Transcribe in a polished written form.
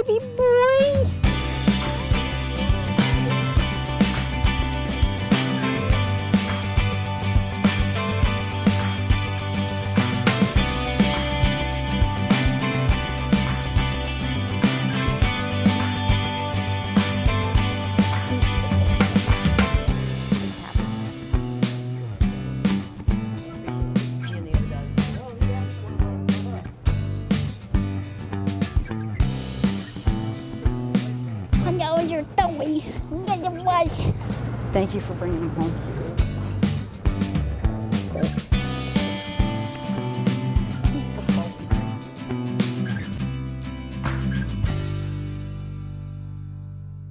baby boy. That was your Toby. Yeah, it was. Thank you for bringing him home.